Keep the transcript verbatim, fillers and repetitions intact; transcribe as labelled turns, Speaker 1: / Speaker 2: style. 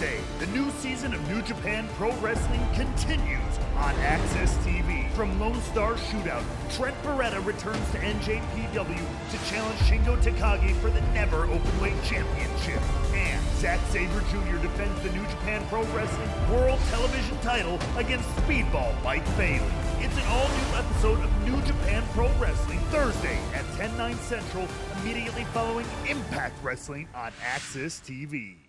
Speaker 1: Thursday, the new season of New Japan Pro Wrestling continues on A X S T V. From Lone Star Shootout, Trent Beretta returns to N J P W to challenge Shingo Takagi for the Never Openweight Championship. And Zack Sabre Junior defends the New Japan Pro Wrestling World Television title against Speedball Mike Bailey. It's an all-new episode of New Japan Pro Wrestling, Thursday at ten, nine Central, immediately following Impact Wrestling on A X S T V.